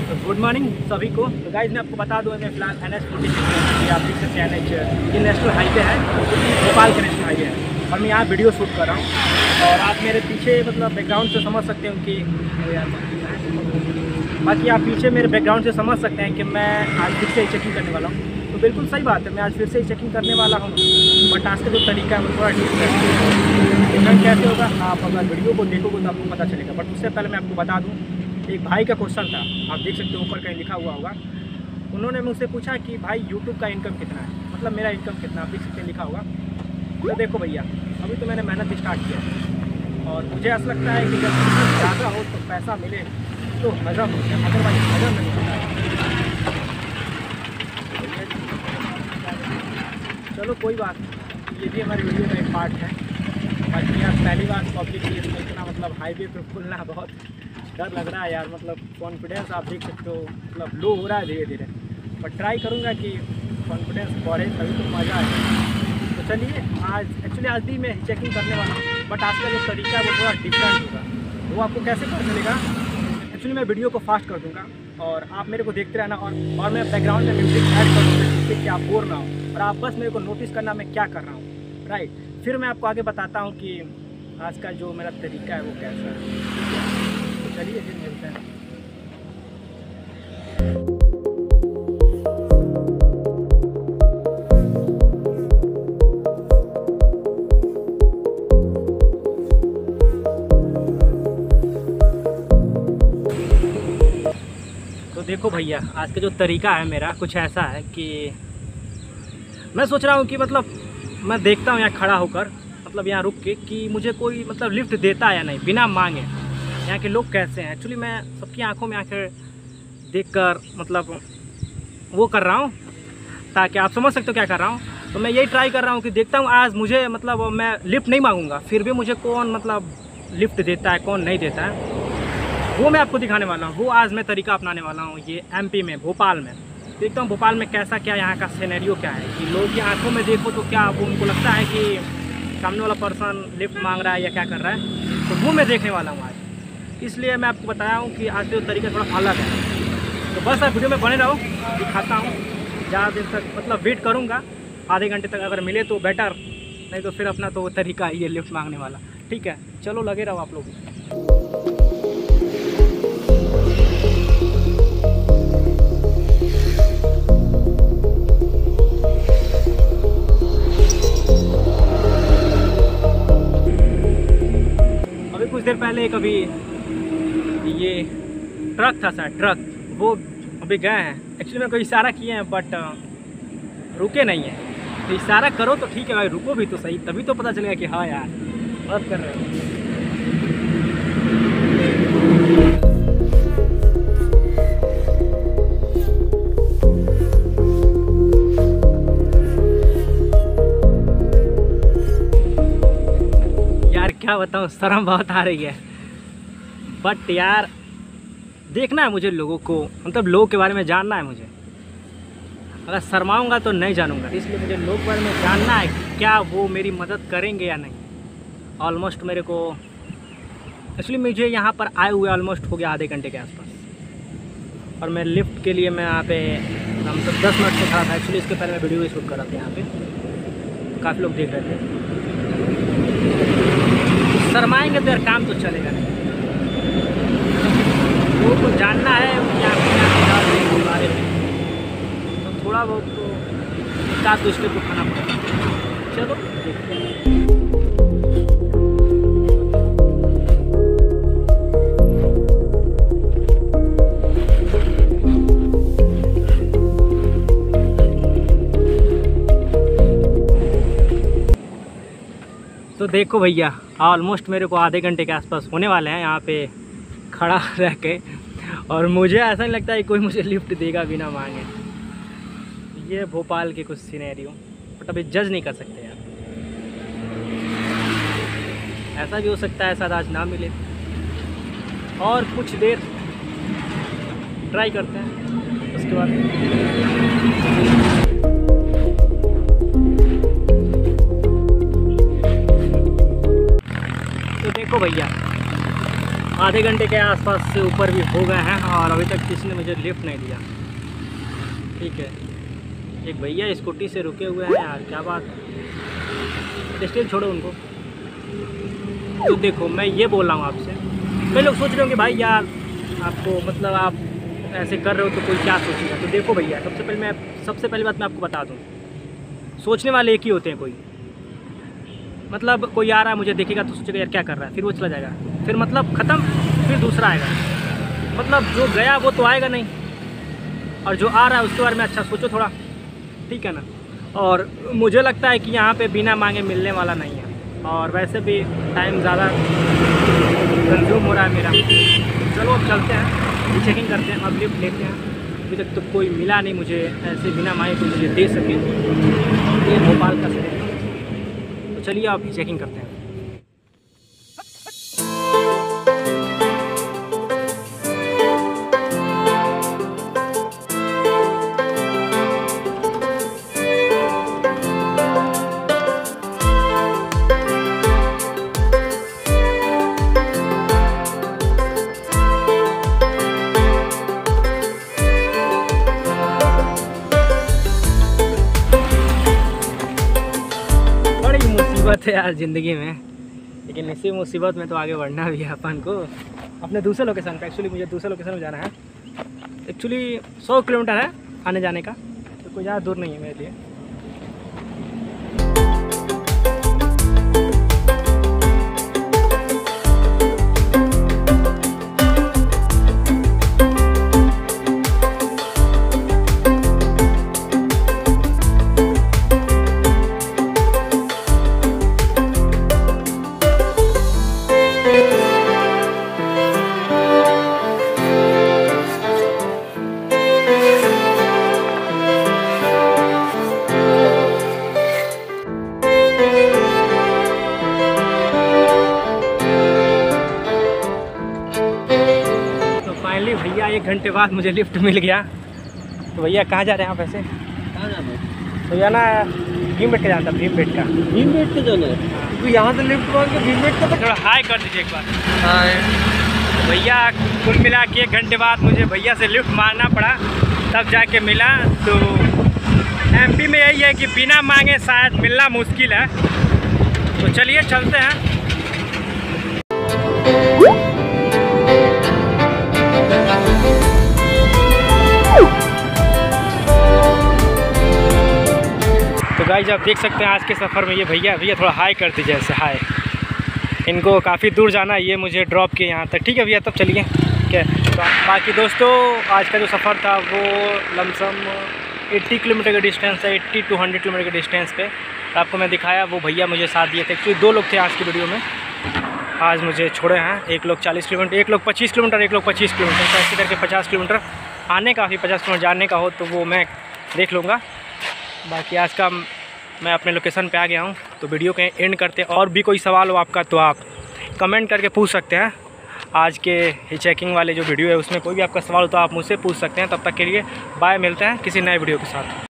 Good morning सभी को। तो गाइज मैं आपको बता दूँ मैं फिलहाल NH46 आप देख सकते हैं NH ये नेशनल हाईवे है, भोपाल का नेशनल हाईवे है और मैं यहाँ वीडियो शूट कर रहा हूँ। और आप मेरे पीछे मतलब बैकग्राउंड से समझ सकते हैं कि बाकी आप पीछे मेरे बैकग्राउंड से समझ सकते हैं कि मैं आज फिर से ही चेकिंग करने वाला हूँ। तो बिल्कुल सही बात है, मैं आज फिर से ही चेकिंग करने वाला हूँ, बट आज का जो तरीका है वो थोड़ा डिफरेंट कैसे होगा आप अगर वीडियो को देखोगे तो आपको पता चलेगा। बट उससे पहले मैं आपको बता दूँ, एक भाई का क्वेश्चन था, आप देख सकते हो ऊपर कहीं लिखा हुआ होगा। उन्होंने मुझसे पूछा कि भाई यूट्यूब का इनकम कितना है, मतलब मेरा इनकम कितना, आप देख सकते हैं लिखा होगा। तो देखो भैया, अभी तो मैंने मेहनत स्टार्ट किया और मुझे ऐसा लगता है कि जब ज़्यादा हो तो पैसा मिले तो हज़म हो जाए, अदरवाइज हज़म नहीं होता है। चलो कोई बात नहीं, ये भी हमारी वीडियो का एक पार्ट है। बाकी यार पहली बार पब्लिक प्लेस में इतना मतलब हाईवे पे खुलना बहुत डर लग रहा है यार, मतलब कॉन्फिडेंस आप देख सकते हो मतलब लो हो रहा है धीरे धीरे, पर ट्राई करूँगा कि कॉन्फिडेंस बढ़े तभी तो मज़ा आए। तो चलिए आज भी मैं चेकिंग करने वाला हूँ, बट आज का जो तरीका है वो थोड़ा डिफरेंट होगा। वो आपको कैसे पता चलेगा, एक्चुअली मैं वीडियो को फास्ट कर दूँगा और आप मेरे को देखते रहना और मैं बैकग्राउंड में म्यूजिक ऐड कर दूँगा जिससे कि आप बोर ना हो और आप बस मेरे को नोटिस करना मैं क्या कर रहा हूँ, राइट। फिर मैं आपको आगे बताता हूँ कि आज का जो मेरा तरीका है वो कैसा है। तो चलिए फिर मिलते हैं। तो देखो भैया, आज का जो तरीका है मेरा कुछ ऐसा है कि मैं सोच रहा हूँ कि मतलब मैं देखता हूँ यहाँ खड़ा होकर, मतलब यहाँ रुक के कि मुझे कोई मतलब लिफ्ट देता है या नहीं बिना मांगे, यहाँ के लोग कैसे हैं। एक्चुअली मैं सबकी आंखों में आंखें देखकर मतलब वो कर रहा हूँ ताकि आप समझ सकते हो क्या कर रहा हूँ। तो मैं यही ट्राई कर रहा हूँ कि देखता हूँ आज मुझे मतलब मैं लिफ्ट नहीं मांगूंगा, फिर भी मुझे कौन मतलब लिफ्ट देता है कौन नहीं देता है वो मैं आपको दिखाने वाला हूँ। वो आज मैं तरीका अपनाने वाला हूँ ये MP में भोपाल में। देखता हूँ भोपाल में कैसा क्या यहाँ का सिनेरियो क्या है कि लोग की आंखों में देखो तो क्या वो उनको लगता है कि सामने वाला पर्सन लिफ्ट मांग रहा है या क्या कर रहा है, तो वो मैं देखने वाला हूँ आज। इसलिए मैं आपको बताया हूँ कि आज जो तरीका थोड़ा अलग है। तो बस आप वीडियो में बने रहो, दिखाता हूँ। ज़्यादा देर तक मतलब वेट करूँगा, आधे घंटे तक अगर मिले तो बेटर, नहीं तो फिर अपना तो वो तरीका है ये लिफ्ट मांगने वाला। ठीक है, चलो लगे रहो आप लोग। कुछ देर पहले कभी ये ट्रक था सर, ट्रक वो अभी गए हैं। एक्चुअली मैं कोई इशारा किए हैं बट रुके नहीं हैं। तो इशारा करो तो ठीक है भाई, रुको भी तो सही, तभी तो पता चलेगा कि हाँ यार मदद कर रहे हो। क्या बताऊँ, शर्म बहुत आ रही है, बट यार देखना है मुझे लोगों को, मतलब लोगों के बारे में जानना है मुझे। अगर शर्माऊंगा तो नहीं जानूंगा, इसलिए मुझे लोगों के बारे में जानना है कि क्या वो मेरी मदद करेंगे या नहीं। ऑलमोस्ट मेरे को एक्चुअली मुझे यहाँ पर आए हुए ऑलमोस्ट हो गया आधे घंटे के आसपास, और मैं लिफ्ट के लिए मैं यहाँ पे मतलब 10 मिनट से खड़ा था। एक्चुअली इसके पहले मैं वीडियो भी शूट कर रहा था, यहाँ पे काफ़ी लोग देख रहे थे। शर्माएंगे तो यार काम तो चलेगा नहीं, वो तो जानना है क्या के बारे में, तो थोड़ा बहुत तो एकाध दो स्टेप उठाना पड़ेगा। चलो तो देखो भैया, ऑलमोस्ट मेरे को आधे घंटे के आसपास होने वाले हैं यहाँ पे खड़ा रह के, और मुझे ऐसा नहीं लगता है कोई मुझे लिफ्ट देगा बिना मांगे। ये भोपाल के कुछ सिनेरियो, बट अभी जज नहीं कर सकते यार, ऐसा भी हो सकता है शायद आज ना मिले, और कुछ देर ट्राई करते हैं उसके बाद। देखो भैया आधे घंटे के आसपास से ऊपर भी हो गए हैं और अभी तक किसी ने मुझे लिफ्ट नहीं दिया। ठीक है, एक भैया स्कूटी से रुके हुए हैं यार, क्या बात है। स्टेज छोड़ो उनको। तो देखो मैं ये बोल रहा हूँ आपसे, कई लोग सोच रहे होंगे भाई यार आपको मतलब आप ऐसे कर रहे हो तो कोई क्या सोचेगा। तो देखो भैया, सबसे पहली बात मैं आपको बता दूँ, सोचने वाले एक ही होते हैं। कोई मतलब कोई आ रहा है मुझे देखेगा तो सोचेगा यार क्या कर रहा है, फिर वो चला जाएगा, फिर मतलब ख़त्म, फिर दूसरा आएगा। मतलब जो गया वो तो आएगा नहीं, और जो आ रहा है उसके बारे में अच्छा सोचो थोड़ा, ठीक है ना। और मुझे लगता है कि यहाँ पे बिना मांगे मिलने वाला नहीं है, और वैसे भी टाइम ज़्यादा कंज्यूम हो रहा है मेरा। चलो अब चलते हैं, चेकिंग करते हैं, अब लिफ्ट लेते हैं। अभी तक तो कोई मिला नहीं मुझे ऐसे बिना मांगे कोई मुझे दे सके। ये भोपाल का शहर है, तो चलिए अब चेकिंग करते हैं। मुसीबत है यार ज़िंदगी में, लेकिन इसी मुसीबत में तो आगे बढ़ना भी है अपन को। अपने दूसरे लोकेशन पे, एक्चुअली मुझे दूसरे लोकेशन में जाना है। एक्चुअली 100 किलोमीटर है आने जाने का, तो कोई ज़्यादा दूर नहीं है मेरे लिए। भैया 1 घंटे बाद मुझे लिफ्ट मिल गया। तो भैया कहाँ जा रहे हैं आप ऐसे? कहाँ जाना है? तो जाना भीमबेटका जाना था, भीमबेटका। भीमबेटका जाना है? तो यहाँ से लिफ्ट मांग के भीमबेटका तक? थोड़ा हाई कर दीजिए एक बार। हाय। भैया कुल मिला के 1 घंटे बाद मुझे भैया से लिफ्ट मांगना पड़ा, तब जाके मिला। तो एमपी में यही है कि बिना मांगे शायद मिलना मुश्किल है। तो चलिए चलते हैं। तो गाइस आप देख सकते हैं आज के सफ़र में ये भैया थोड़ा हाई कर दीजिए ऐसे हाई। इनको काफ़ी दूर जाना है, ये मुझे ड्रॉप किए यहाँ तक। ठीक है भैया, तब चलिए। ठीक है, तो बाकी दोस्तों आज का जो सफ़र था वो लमसम 80 किलोमीटर का डिस्टेंस है, 80 to 100 किलोमीटर के डिस्टेंस पे। तो आपको मैं दिखाया, वो भैया मुझे साथ दिए थे। एक्चुअली 2 लोग थे आज की वीडियो में, आज मुझे छोड़े हैं। एक लोग 40 किलोमीटर, एक लोग 25 किलोमीटर, एक लोग 25 किलोमीटर। तो ऐसे करके 50 किलोमीटर आने का, फिर 50 किलोमीटर जाने का हो तो वो मैं देख लूँगा। बाकी आज का मैं अपने लोकेशन पे आ गया हूँ। तो वीडियो के एंड करते हैं। और भी कोई सवाल हो आपका तो आप कमेंट करके पूछ सकते हैं। आज के ही चेकिंग वाले जो वीडियो है उसमें कोई भी आपका सवाल हो तो आप मुझसे पूछ सकते हैं। तब तक के लिए बाय, मिलते हैं किसी नए वीडियो के साथ।